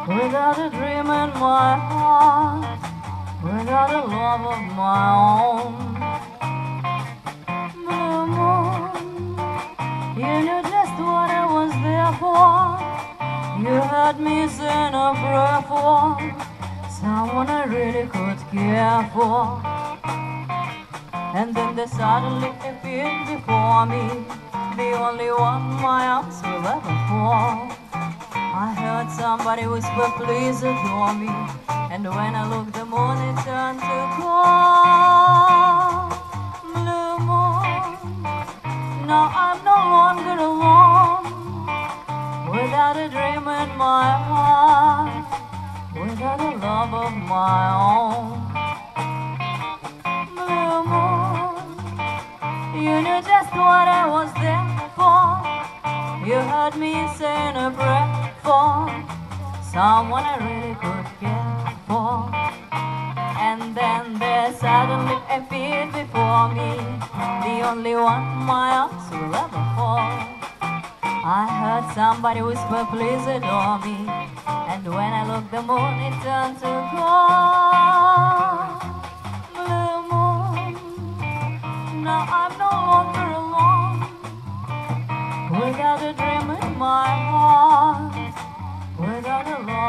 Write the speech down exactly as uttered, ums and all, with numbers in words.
without a dream in my heart, without a love of my own. Blue moon, you knew just what I was there for. You had me sing a prayer for someone I really could care for. And then they suddenly appeared before me, the only one my arms will ever fall. I heard somebody whisper, please adore me. And when I looked, the moon it turned to gold. Blue moon, now I'm no longer alone, without a dream in my heart, without a love of my own. Blue moon, you knew just what I was there for. You heard me saying a prayer for someone I really could care for. And then there suddenly appeared before me, the only one my arms will ever fall. I heard somebody whisper, please adore me. And when I looked, the moon it turned to gold. Blue moon, now I'm no longer alone, without a dream in my heart, without a love